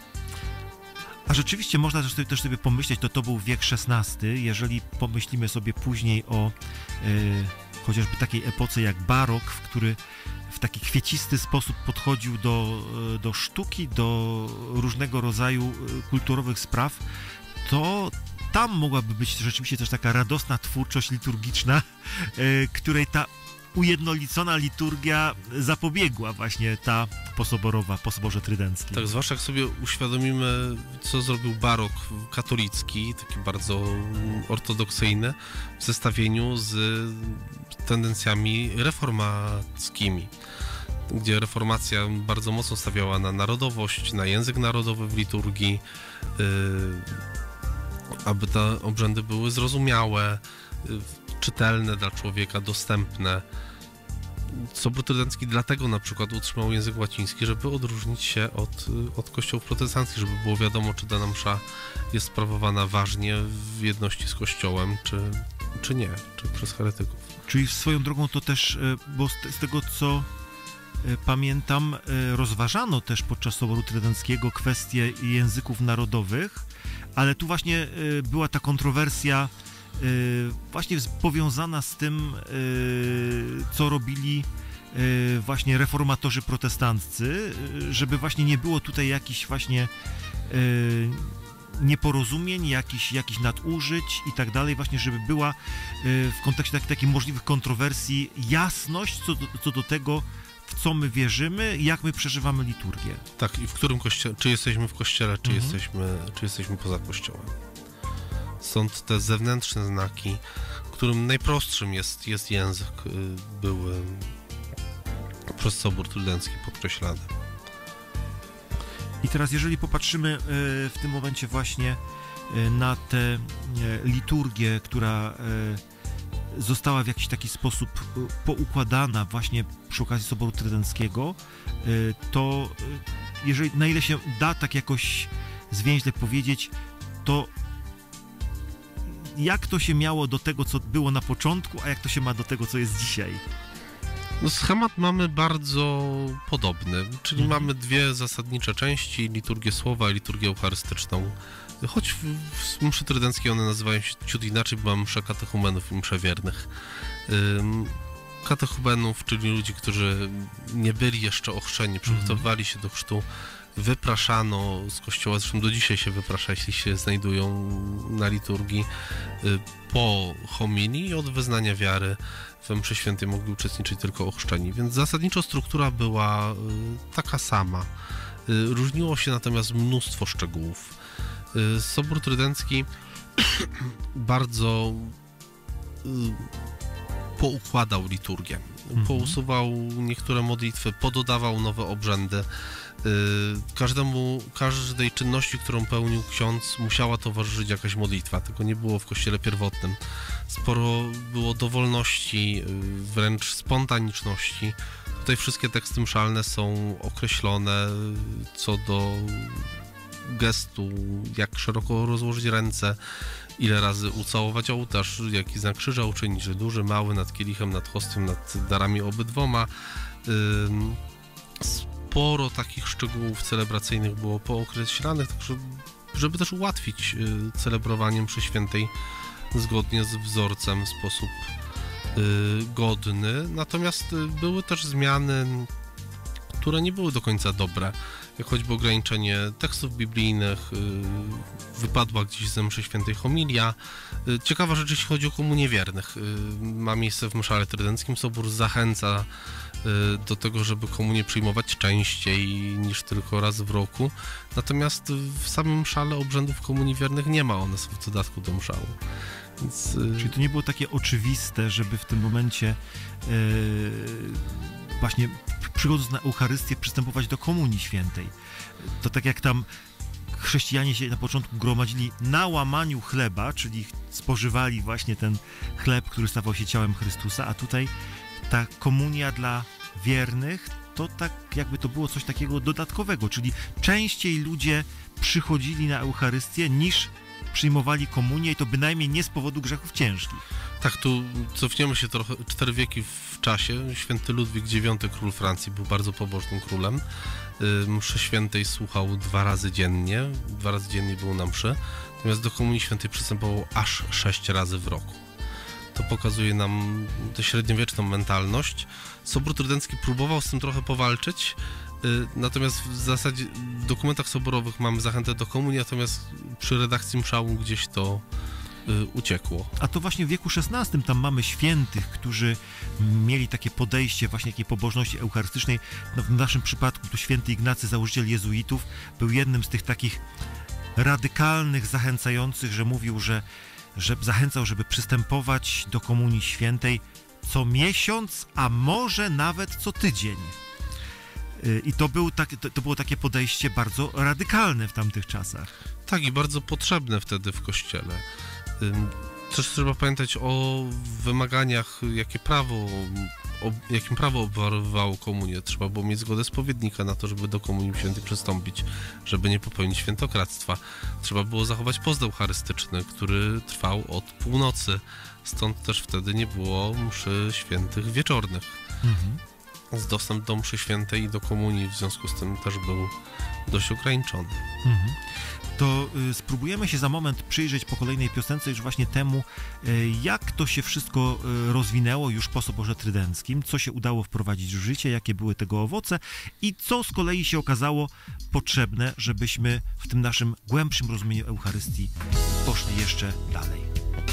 A rzeczywiście można też sobie, też sobie pomyśleć, to to był wiek szesnasty, jeżeli pomyślimy sobie później o y, chociażby takiej epoce jak barok, w który w taki kwiecisty sposób podchodził do, do sztuki, do różnego rodzaju kulturowych spraw, to tam mogłaby być rzeczywiście też taka radosna twórczość liturgiczna, y, której ta ujednolicona liturgia zapobiegła właśnie ta posoborowa, po Soborze Trydenckim. Tak, zwłaszcza jak sobie uświadomimy, co zrobił barok katolicki, taki bardzo ortodoksyjny, w zestawieniu z tendencjami reformackimi, gdzie reformacja bardzo mocno stawiała na narodowość, na język narodowy w liturgii, yy, aby te obrzędy były zrozumiałe, yy, czytelne dla człowieka, dostępne. Sobór Trydencki dlatego na przykład utrzymał język łaciński, żeby odróżnić się od, od kościołów protestanckich, żeby było wiadomo, czy dana msza jest sprawowana ważnie w jedności z Kościołem, czy, czy nie, czy przez heretyków. Czyli swoją drogą to też, bo z tego co pamiętam, rozważano też podczas Soboru Trydenckiego kwestie języków narodowych, ale tu właśnie była ta kontrowersja właśnie powiązana z tym, co robili właśnie reformatorzy protestanccy, żeby właśnie nie było tutaj jakichś właśnie nieporozumień, jakichś, jakichś nadużyć i tak dalej, właśnie żeby była w kontekście takich, takich możliwych kontrowersji jasność co do, co do tego, w co my wierzymy i jak my przeżywamy liturgię. Tak, i w którym kościele, czy jesteśmy w kościele, czy, Mhm. jesteśmy, czy jesteśmy poza kościołem. Stąd te zewnętrzne znaki, którym najprostszym jest, jest język, były przez Sobór Trydencki podkreślane. I teraz jeżeli popatrzymy w tym momencie właśnie na tę liturgię, która została w jakiś taki sposób poukładana właśnie przy okazji Soboru Trydenckiego, to jeżeli, na ile się da tak jakoś zwięźle powiedzieć, to jak to się miało do tego, co było na początku, a jak to się ma do tego, co jest dzisiaj? No, schemat mamy bardzo podobny, czyli Mhm. mamy dwie zasadnicze części, liturgię słowa i liturgię eucharystyczną. Choć w, w mszy trydenckiej one nazywają się ciut inaczej, bo mamy mszę katechumenów i mszę wiernych. Ym, katechumenów, czyli ludzi, którzy nie byli jeszcze ochrzczeni, przygotowywali się do chrztu, wypraszano z kościoła, zresztą do dzisiaj się wyprasza, jeśli się znajdują na liturgii, y, po homilii i od wyznania wiary we mszy świętej mogli uczestniczyć tylko ochrzczeni, więc zasadniczo struktura była y, taka sama. Y, różniło się natomiast mnóstwo szczegółów. Y, Sobór Trydencki bardzo y, poukładał liturgię, Mhm. pousuwał niektóre modlitwy, pododawał nowe obrzędy. Każdemu, każdej czynności, którą pełnił ksiądz, musiała towarzyszyć jakaś modlitwa. Tego nie było w kościele pierwotnym. Sporo było dowolności, wręcz spontaniczności. Tutaj wszystkie teksty mszalne są określone co do gestu, jak szeroko rozłożyć ręce, ile razy ucałować ołtarz, jaki znak krzyża uczynić, że duży, mały, nad kielichem, nad hostią, nad darami obydwoma. Sporo takich szczegółów celebracyjnych było pookreślanych, tak żeby, żeby też ułatwić y, celebrowanie mszy świętej zgodnie z wzorcem w sposób y, godny. Natomiast y, były też zmiany, które nie były do końca dobre, jak choćby ograniczenie tekstów biblijnych, y, wypadła gdzieś ze mszy świętej homilia. Y, ciekawa rzecz, jeśli chodzi o komunię wiernych. Y, ma miejsce w mszale trydenckim. Sobór zachęca do tego, żeby komunię przyjmować częściej niż tylko raz w roku. Natomiast w samym mszale obrzędów komunii wiernych nie ma, one są w dodatku do mszału. Więc... Czyli to nie było takie oczywiste, żeby w tym momencie yy, właśnie przychodząc na Eucharystię przystępować do komunii świętej. To tak jak tam chrześcijanie się na początku gromadzili na łamaniu chleba, czyli spożywali właśnie ten chleb, który stawał się ciałem Chrystusa, a tutaj ta komunia dla wiernych to tak jakby to było coś takiego dodatkowego, czyli częściej ludzie przychodzili na Eucharystię niż przyjmowali komunię i to bynajmniej nie z powodu grzechów ciężkich. Tak, tu cofniemy się trochę, cztery wieki w czasie. Święty Ludwik dziewiąty, król Francji, był bardzo pobożnym królem. Mszy świętej słuchał dwa razy dziennie, dwa razy dziennie był na mszy, natomiast do komunii świętej przystępował aż sześć razy w roku. To pokazuje nam tę średniowieczną mentalność. Sobór Trydencki próbował z tym trochę powalczyć, natomiast w zasadzie w dokumentach soborowych mamy zachętę do komunii, natomiast przy redakcji mszału gdzieś to uciekło. A to właśnie w wieku szesnastym tam mamy świętych, którzy mieli takie podejście właśnie takiej pobożności eucharystycznej. No w naszym przypadku to święty Ignacy, założyciel jezuitów, był jednym z tych takich radykalnych, zachęcających, że mówił, że że zachęcał, żeby przystępować do komunii świętej co miesiąc, a może nawet co tydzień. I to, był tak, to było takie podejście bardzo radykalne w tamtych czasach. Tak, i bardzo potrzebne wtedy w Kościele. Też trzeba pamiętać o wymaganiach, jakie prawo jakim prawo obwarowywało komunię. Trzeba było mieć zgodę spowiednika na to, żeby do Komunii Świętej przystąpić, żeby nie popełnić świętokradztwa. Trzeba było zachować post eucharystyczny, który trwał od północy. Stąd też wtedy nie było mszy świętych wieczornych. Mhm. Z dostęp do mszy świętej i do komunii w związku z tym też był dość ograniczony. Mhm. To y, spróbujemy się za moment przyjrzeć po kolejnej piosence już właśnie temu, y, jak to się wszystko y, rozwinęło już po Soborze Trydenckim, co się udało wprowadzić w życie, jakie były tego owoce i co z kolei się okazało potrzebne, żebyśmy w tym naszym głębszym rozumieniu Eucharystii poszli jeszcze dalej.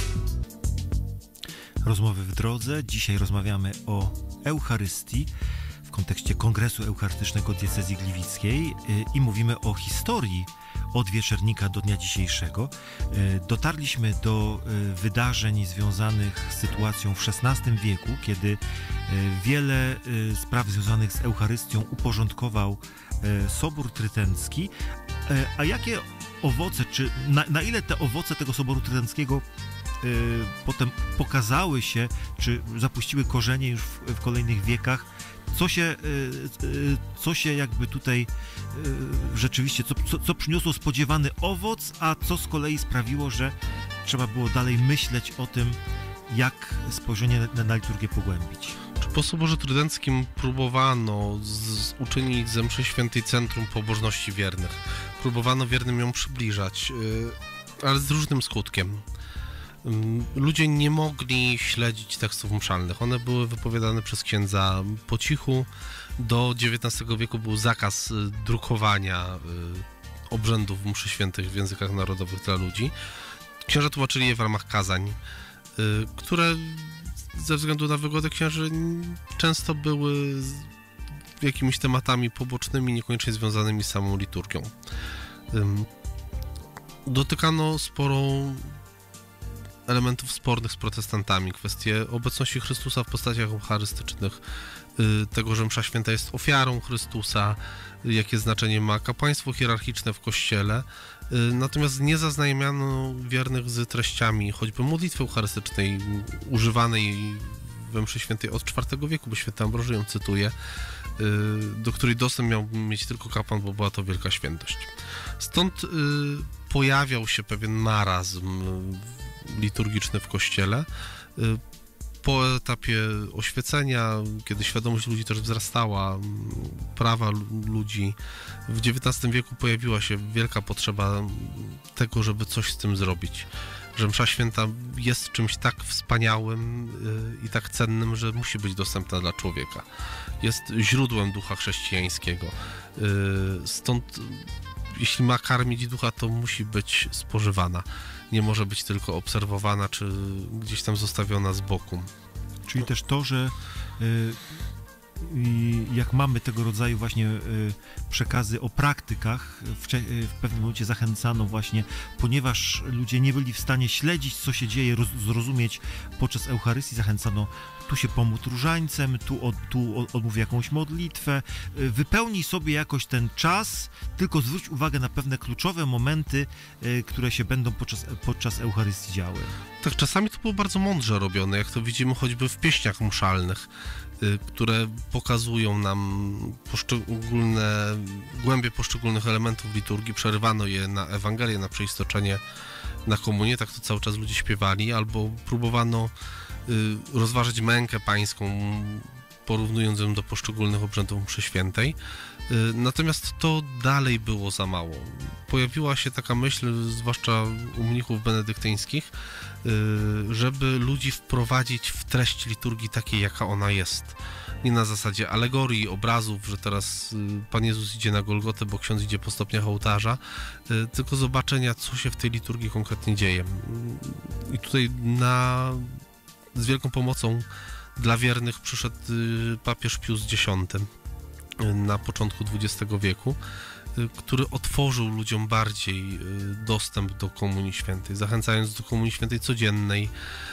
Rozmowy w drodze. Dzisiaj rozmawiamy o Eucharystii w kontekście Kongresu Eucharystycznego Diecezji Gliwickiej i mówimy o historii od wieczernika do dnia dzisiejszego. Dotarliśmy do wydarzeń związanych z sytuacją w szesnastym wieku, kiedy wiele spraw związanych z Eucharystią uporządkował Sobór Trydencki. A jakie owoce, czy na, na ile te owoce tego Soboru Trydenckiego y, potem pokazały się, czy zapuściły korzenie już w, w kolejnych wiekach, co się, y, y, co się jakby tutaj y, rzeczywiście, co, co, co przyniosło spodziewany owoc, a co z kolei sprawiło, że trzeba było dalej myśleć o tym, jak spojrzenie na, na liturgię pogłębić. Czy po Soborze Trydenckim próbowano z, uczynić ze mszy świętej centrum pobożności wiernych? Próbowano wiernym ją przybliżać, yy, ale z różnym skutkiem. Yy, ludzie nie mogli śledzić tekstów mszalnych. One były wypowiadane przez księdza po cichu. Do dziewiętnastego wieku był zakaz yy, drukowania yy, obrzędów mszy świętych w językach narodowych dla ludzi. Księża tłumaczyli je w ramach kazań, yy, które ze względu na wygodę księży często były jakimiś tematami pobocznymi, niekoniecznie związanymi z samą liturgią. Dotykano sporo elementów spornych z protestantami, kwestie obecności Chrystusa w postaciach eucharystycznych, tego, że msza święta jest ofiarą Chrystusa, jakie znaczenie ma kapłaństwo hierarchiczne w Kościele. Natomiast nie zaznajamiano wiernych z treściami choćby modlitwy eucharystycznej używanej we mszy świętej od czwartego wieku, bo święty Ambroży ją cytuje, do której dostęp miał mieć tylko kapłan, bo była to wielka świętość. Stąd pojawiał się pewien marazm liturgiczny w Kościele. Po etapie oświecenia, kiedy świadomość ludzi też wzrastała, prawa ludzi, w dziewiętnastym wieku pojawiła się wielka potrzeba tego, żeby coś z tym zrobić. Że msza święta jest czymś tak wspaniałym i tak cennym, że musi być dostępna dla człowieka. Jest źródłem ducha chrześcijańskiego. Stąd, jeśli ma karmić ducha, to musi być spożywana. Nie może być tylko obserwowana, czy gdzieś tam zostawiona z boku. Czyli też to, że y, jak mamy tego rodzaju właśnie y, przekazy o praktykach, w, y, w pewnym momencie zachęcano właśnie, ponieważ ludzie nie byli w stanie śledzić, co się dzieje, roz, zrozumieć podczas Eucharystii, zachęcano tu się pomóc różańcem, tu, od, tu odmów jakąś modlitwę, y, wypełnij sobie jakoś ten czas, tylko zwróć uwagę na pewne kluczowe momenty, y, które się będą podczas, podczas Eucharystii działy. Tak, czasami to było bardzo mądrze robione, jak to widzimy choćby w pieśniach mszalnych, które pokazują nam poszczególne, głębie poszczególnych elementów liturgii, przerywano je na Ewangelię, na przeistoczenie, na komunię, tak to cały czas ludzie śpiewali, albo próbowano y, rozważyć mękę pańską, porównując ją do poszczególnych obrzędów mszy świętej. Y, natomiast to dalej było za mało. Pojawiła się taka myśl, zwłaszcza u mnichów benedyktyńskich, żeby ludzi wprowadzić w treść liturgii takiej, jaka ona jest. Nie na zasadzie alegorii, obrazów, że teraz Pan Jezus idzie na Golgotę, bo ksiądz idzie po stopniach ołtarza, tylko zobaczenia, co się w tej liturgii konkretnie dzieje. I tutaj na, z wielką pomocą dla wiernych przyszedł papież Pius Dziesiąty na początku dwudziestego wieku, który otworzył ludziom bardziej dostęp do Komunii Świętej, zachęcając do Komunii Świętej codziennej.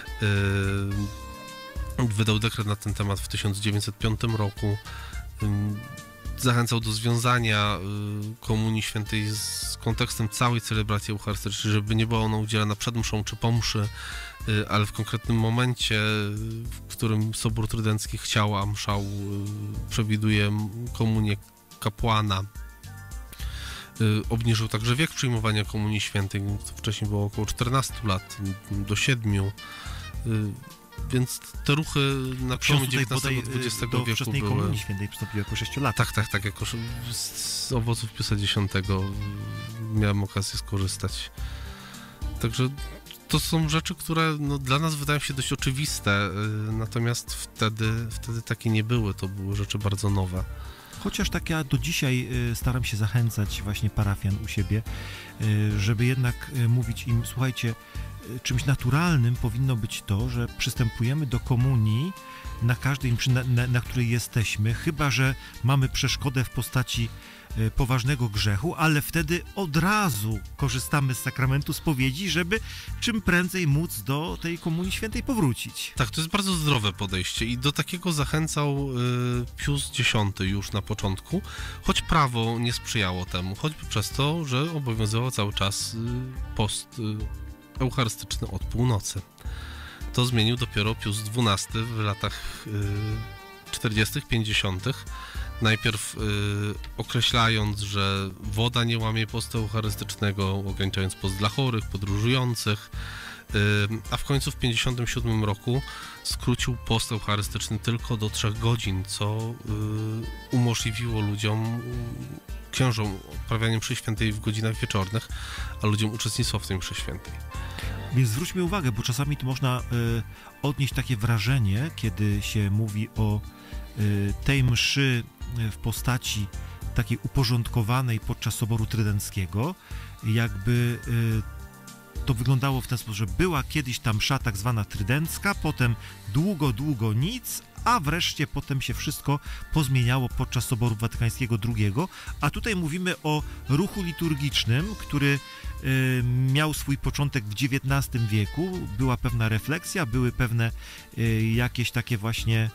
Wydał dekret na ten temat w tysiąc dziewięćset piątym roku. Zachęcał do związania Komunii Świętej z kontekstem całej celebracji eucharystycznej, żeby nie była ona udzielana przed mszą czy po mszy, ale w konkretnym momencie, w którym Sobór Trydencki chciał, a mszał przewiduje komunię kapłana. Obniżył także wiek przyjmowania Komunii Świętej, to wcześniej było około czternastu lat, do siedmiu. Więc te ruchy na przełomie dziewiętnastego dwudziestego wieku wczesnej były... Komunii Świętej przystąpiły po sześciu latach. Tak, tak, tak. Jako z owoców Piusa Dziesiątego miałem okazję skorzystać. Także to są rzeczy, które no, dla nas wydają się dość oczywiste, natomiast wtedy, wtedy takie nie były. To były rzeczy bardzo nowe. Chociaż tak ja do dzisiaj staram się zachęcać właśnie parafian u siebie, żeby jednak mówić im, słuchajcie, czymś naturalnym powinno być to, że przystępujemy do komunii na każdej mszy, na, na, na której jesteśmy, chyba że mamy przeszkodę w postaci poważnego grzechu, ale wtedy od razu korzystamy z sakramentu spowiedzi, żeby czym prędzej móc do tej Komunii Świętej powrócić. Tak, to jest bardzo zdrowe podejście i do takiego zachęcał y, Pius Dziesiąty już na początku, choć prawo nie sprzyjało temu, choćby przez to, że obowiązywał cały czas y, post y, eucharystyczny od północy. To zmienił dopiero Pius Dwunasty w latach y, czterdziestych, pięćdziesiątych. Najpierw y, określając, że woda nie łamie postu eucharystycznego, ograniczając post dla chorych, podróżujących, y, a w końcu w pięćdziesiątym siódmym roku skrócił post eucharystyczny tylko do trzech godzin, co y, umożliwiło ludziom, y, księżom odprawianie mszy świętej w godzinach wieczornych, a ludziom uczestnictwo w tej mszy świętej. Więc zwróćmy uwagę, bo czasami tu można y, odnieść takie wrażenie, kiedy się mówi o y, tej mszy w postaci takiej uporządkowanej podczas Soboru Trydenckiego, jakby y, to wyglądało w ten sposób, że była kiedyś ta msza tak zwana trydencka, potem długo, długo nic, a wreszcie potem się wszystko pozmieniało podczas Soboru Watykańskiego drugiego, a tutaj mówimy o ruchu liturgicznym, który y, miał swój początek w dziewiętnastym wieku, była pewna refleksja, były pewne y, jakieś takie właśnie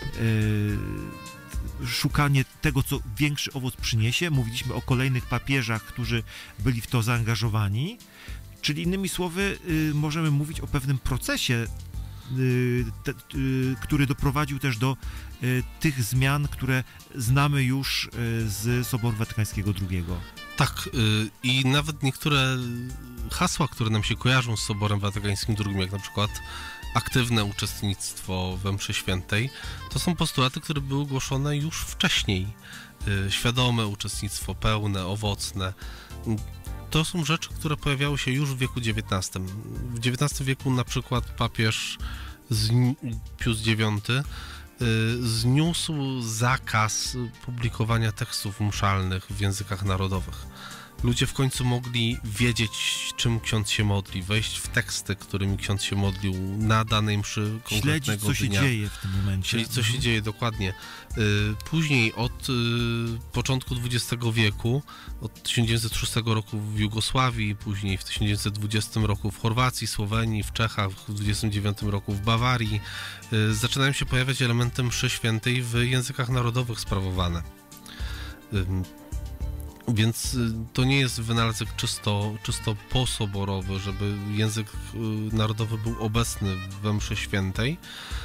y, szukanie tego, co większy owoc przyniesie. Mówiliśmy o kolejnych papieżach, którzy byli w to zaangażowani, czyli innymi słowy y, możemy mówić o pewnym procesie, y, te, y, który doprowadził też do y, tych zmian, które znamy już y, z Soboru Watykańskiego drugiego. Tak, y, i nawet niektóre hasła, które nam się kojarzą z Soborem Watykańskim drugim, jak na przykład aktywne uczestnictwo we mszy świętej, to są postulaty, które były głoszone już wcześniej. Świadome uczestnictwo, pełne, owocne. To są rzeczy, które pojawiały się już w wieku dziewiętnastym. W dziewiętnastym wieku na przykład papież Pius Dziewiąty zniósł zakaz publikowania tekstów mszalnych w językach narodowych. Ludzie w końcu mogli wiedzieć, czym ksiądz się modli, wejść w teksty, którymi ksiądz się modlił na danej mszy konkretnego śledzić, co się dnia. dzieje w tym momencie. Śledzić, co się dzieje, dokładnie. Później od początku dwudziestego wieku, od tysiąc dziewięćset szóstego roku w Jugosławii, później w tysiąc dziewięćset dwudziestym roku w Chorwacji, Słowenii, w Czechach, w dwudziestym dziewiątym roku w Bawarii, zaczynają się pojawiać elementy mszy świętej w językach narodowych sprawowane. Więc to nie jest wynalazek czysto, czysto posoborowy, żeby język narodowy był obecny we mszy świętej.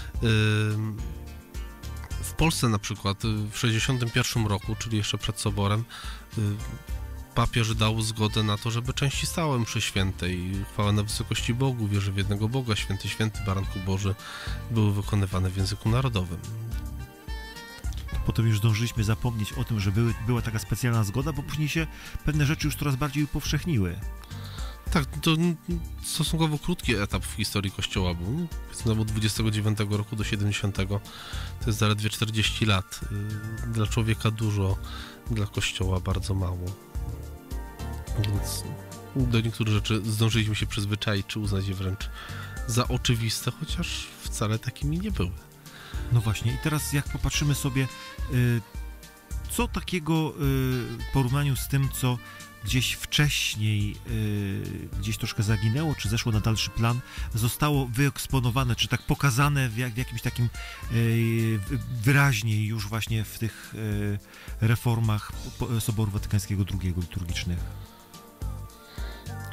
W Polsce na przykład w tysiąc dziewięćset sześćdziesiątym pierwszym roku, czyli jeszcze przed soborem, papież dał zgodę na to, żeby części stałe mszy świętej, chwała na wysokości Bogu, wierzę w jednego Boga, święty, święty, baranku Boży, były wykonywane w języku narodowym. Potem już zdążyliśmy zapomnieć o tym, że były, była taka specjalna zgoda, bo później się pewne rzeczy już coraz bardziej upowszechniły. Tak, to stosunkowo krótki etap w historii Kościoła był. Od dwudziestego dziewiątego roku do siedemdziesiątego. To jest zaledwie czterdzieści lat. Dla człowieka dużo, dla Kościoła bardzo mało. Więc do niektórych rzeczy zdążyliśmy się przyzwyczaić, czy uznać je wręcz za oczywiste, chociaż wcale takimi nie były. No właśnie, i teraz jak popatrzymy sobie, co takiego w porównaniu z tym, co gdzieś wcześniej, gdzieś troszkę zaginęło, czy zeszło na dalszy plan, zostało wyeksponowane, czy tak pokazane w, jak, w jakimś takim wyraźniej już właśnie w tych reformach Soboru Watykańskiego drugiego liturgicznych?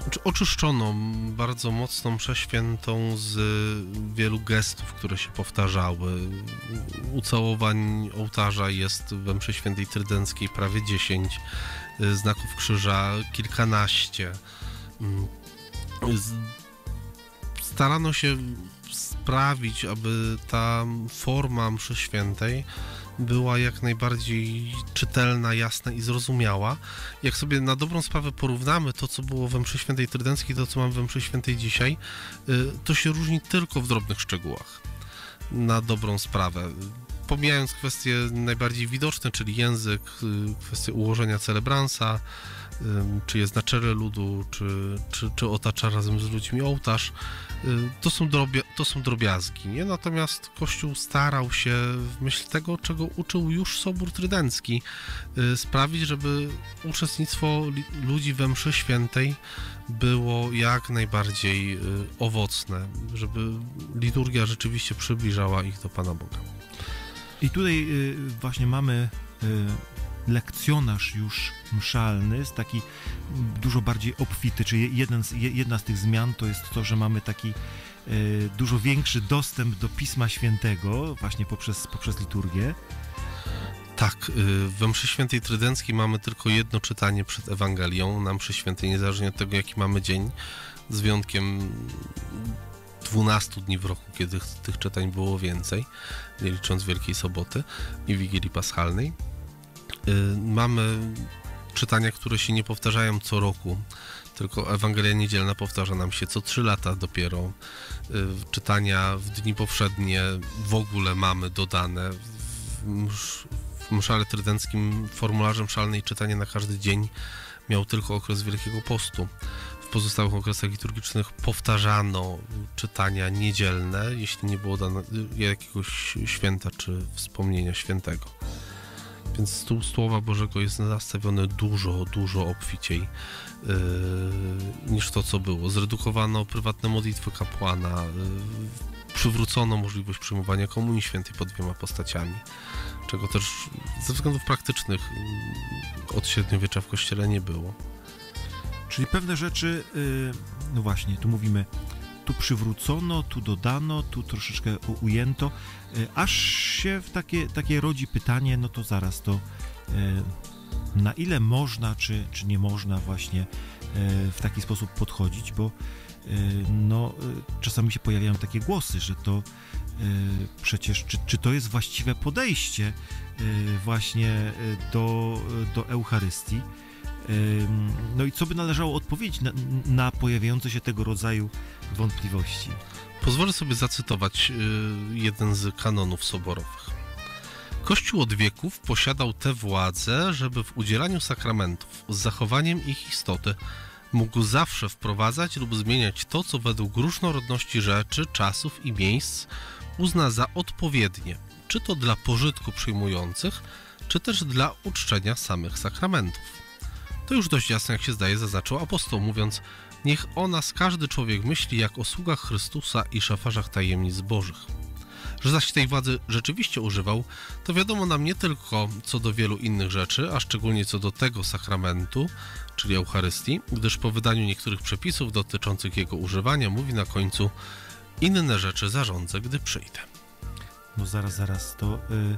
Czy oczyszczono bardzo mocno mszę świętą z wielu gestów, które się powtarzały. Ucałowań ołtarza jest we mszy świętej trydenckiej prawie dziesięć, znaków krzyża kilkanaście. Starano się sprawić, aby ta forma mszy świętej była jak najbardziej czytelna, jasna i zrozumiała. Jak sobie na dobrą sprawę porównamy to, co było we mszy świętej trydenckiej, to, co mamy we mszy świętej dzisiaj, to się różni tylko w drobnych szczegółach. Na dobrą sprawę. Pomijając kwestie najbardziej widoczne, czyli język, kwestie ułożenia celebransa, czy jest na czele ludu, czy, czy, czy otacza razem z ludźmi ołtarz, to są, drobia, to są drobiazgi, nie? Natomiast Kościół starał się w myśl tego, czego uczył już Sobór Trydencki, sprawić, żeby uczestnictwo ludzi we mszy świętej było jak najbardziej owocne, żeby liturgia rzeczywiście przybliżała ich do Pana Boga. I tutaj właśnie mamy lekcjonarz już mszalny, jest taki dużo bardziej obfity, czyli jeden z, jedna z tych zmian to jest to, że mamy taki e, dużo większy dostęp do Pisma Świętego właśnie poprzez, poprzez liturgię. Tak, we mszy świętej trydenckiej mamy tylko jedno czytanie przed Ewangelią, na mszy świętej, niezależnie od tego, jaki mamy dzień, z wyjątkiem dwunastu dni w roku, kiedy tych czytań było więcej, nie licząc Wielkiej Soboty i Wigilii Paschalnej. Mamy czytania, które się nie powtarzają co roku, tylko Ewangelia Niedzielna powtarza nam się co trzy lata dopiero. Czytania w dni powszednie w ogóle mamy dodane. W mszale trydenckim formularzem mszalnej czytanie na każdy dzień miał tylko okres Wielkiego Postu. W pozostałych okresach liturgicznych powtarzano czytania niedzielne, jeśli nie było dane jakiegoś święta czy wspomnienia świętego. Więc stół Słowa Bożego jest nastawiony dużo, dużo obficiej yy, niż to, co było. Zredukowano prywatne modlitwy kapłana, yy, przywrócono możliwość przyjmowania Komunii Świętej pod dwiema postaciami, czego też ze względów praktycznych yy, od średniowiecza w Kościele nie było. Czyli pewne rzeczy, yy, no właśnie, tu mówimy, tu przywrócono, tu dodano, tu troszeczkę ujęto, aż się w takie, takie rodzi pytanie, no to zaraz to na ile można, czy, czy nie można właśnie w taki sposób podchodzić, bo no czasami się pojawiają takie głosy, że to przecież, czy, czy to jest właściwe podejście właśnie do, do Eucharystii. No i co by należało odpowiedzieć na, na pojawiające się tego rodzaju wątpliwości? Pozwolę sobie zacytować jeden z kanonów soborowych. Kościół od wieków posiadał tę władzę, żeby w udzielaniu sakramentów z zachowaniem ich istoty mógł zawsze wprowadzać lub zmieniać to, co według różnorodności rzeczy, czasów i miejsc uzna za odpowiednie, czy to dla pożytku przyjmujących, czy też dla uczczenia samych sakramentów. To już dość jasno, jak się zdaje, zaznaczył apostoł, mówiąc: niech o nas każdy człowiek myśli jak o sługach Chrystusa i szafarzach tajemnic bożych. Że zaś tej władzy rzeczywiście używał, to wiadomo nam nie tylko co do wielu innych rzeczy, a szczególnie co do tego sakramentu, czyli Eucharystii, gdyż po wydaniu niektórych przepisów dotyczących jego używania mówi na końcu: inne rzeczy zarządzę, gdy przyjdę. No zaraz, zaraz, to... Yy...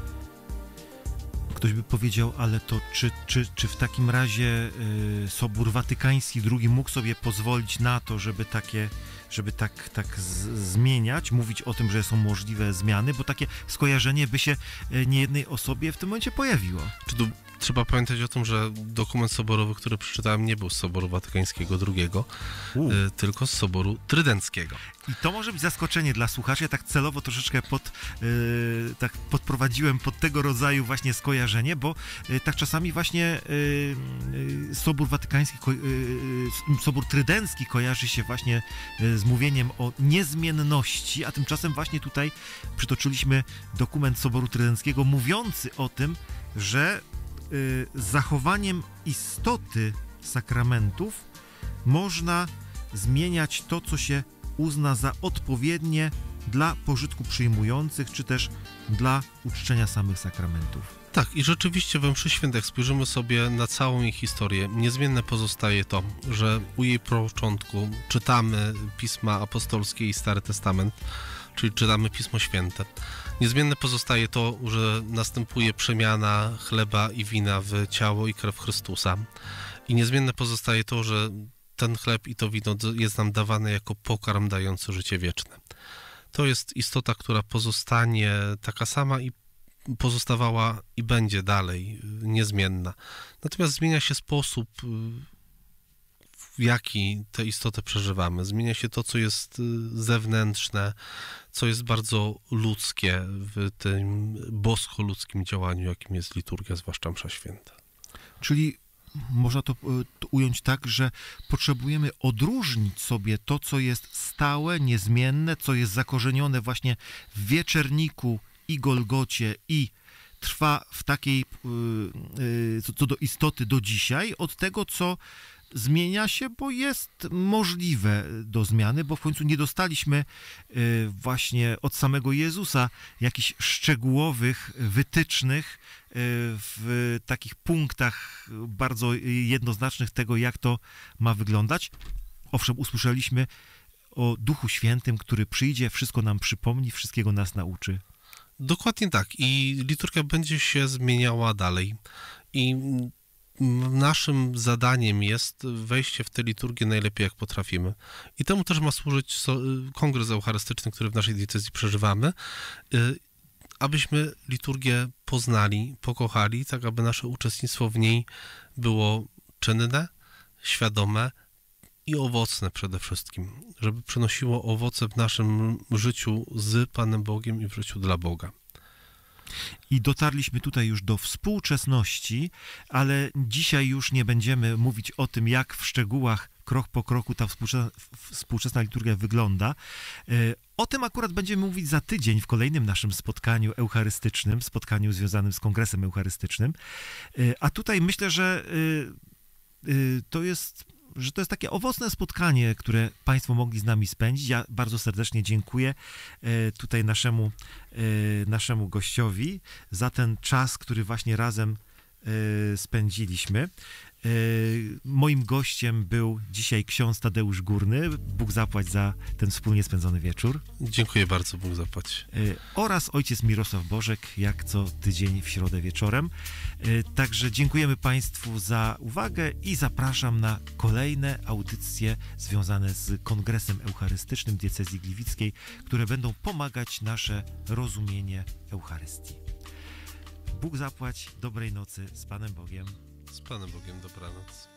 Ktoś by powiedział, ale to czy, czy, czy w takim razie y, Sobór Watykański drugi mógł sobie pozwolić na to, żeby takie, żeby tak, tak z, zmieniać, mówić o tym, że są możliwe zmiany, bo takie skojarzenie by się y, niejednej osobie w tym momencie pojawiło. Czy tu trzeba pamiętać o tym, że dokument soborowy, który przeczytałem, nie był z Soboru Watykańskiego drugiego, y, tylko z Soboru Trydenckiego. I to może być zaskoczenie dla słuchaczy. Ja tak celowo troszeczkę pod, yy, tak podprowadziłem pod tego rodzaju właśnie skojarzenie, bo yy, tak czasami właśnie yy, yy, Sobór Watykański, ko- yy, Sobór Trydencki kojarzy się właśnie yy, z mówieniem o niezmienności, a tymczasem właśnie tutaj przytoczyliśmy dokument Soboru Trydenckiego mówiący o tym, że yy, z zachowaniem istoty sakramentów można zmieniać to, co się uzna za odpowiednie dla pożytku przyjmujących, czy też dla uczczenia samych sakramentów. Tak, i rzeczywiście we mszy świętej, jak spojrzymy sobie na całą jej historię, niezmienne pozostaje to, że u jej początku czytamy Pisma Apostolskie i Stary Testament, czyli czytamy Pismo Święte. Niezmienne pozostaje to, że następuje przemiana chleba i wina w ciało i krew Chrystusa. I niezmienne pozostaje to, że ten chleb i to wino jest nam dawane jako pokarm dający życie wieczne. To jest istota, która pozostanie taka sama i pozostawała i będzie dalej niezmienna. Natomiast zmienia się sposób, w jaki tę istotę przeżywamy. Zmienia się to, co jest zewnętrzne, co jest bardzo ludzkie w tym bosko-ludzkim działaniu, jakim jest liturgia, zwłaszcza msza święta. Czyli można to, to ująć tak, że potrzebujemy odróżnić sobie to, co jest stałe, niezmienne, co jest zakorzenione właśnie w wieczerniku i Golgocie i trwa w takiej, co, co do istoty do dzisiaj, od tego, co zmienia się, bo jest możliwe do zmiany, bo w końcu nie dostaliśmy właśnie od samego Jezusa jakichś szczegółowych wytycznych w takich punktach bardzo jednoznacznych tego, jak to ma wyglądać. Owszem, usłyszeliśmy o Duchu Świętym, który przyjdzie, wszystko nam przypomni, wszystkiego nas nauczy. Dokładnie tak. I liturgia będzie się zmieniała dalej. I naszym zadaniem jest wejście w tę liturgię najlepiej, jak potrafimy. I temu też ma służyć kongres eucharystyczny, który w naszej diecezji przeżywamy, abyśmy liturgię poznali, pokochali, tak aby nasze uczestnictwo w niej było czynne, świadome i owocne przede wszystkim, żeby przynosiło owoce w naszym życiu z Panem Bogiem i w życiu dla Boga. I dotarliśmy tutaj już do współczesności, ale dzisiaj już nie będziemy mówić o tym, jak w szczegółach, krok po kroku ta współczesna, współczesna liturgia wygląda. O tym akurat będziemy mówić za tydzień w kolejnym naszym spotkaniu eucharystycznym, spotkaniu związanym z Kongresem Eucharystycznym. A tutaj myślę, że to jest że to jest takie owocne spotkanie, które Państwo mogli z nami spędzić. Ja bardzo serdecznie dziękuję tutaj naszemu, naszemu gościowi za ten czas, który właśnie razem spędziliśmy. Moim gościem był dzisiaj ksiądz Tadeusz Górny. Bóg zapłać za ten wspólnie spędzony wieczór. Dziękuję bardzo, Bóg zapłać. Oraz ojciec Mirosław Bożek, jak co tydzień w środę wieczorem. Także dziękujemy Państwu za uwagę i zapraszam na kolejne audycje związane z Kongresem Eucharystycznym Diecezji Gliwickiej, które będą pomagać nasze rozumienie Eucharystii. Bóg zapłać, dobrej nocy, z Panem Bogiem. Z Panem Bogiem, dobranoc.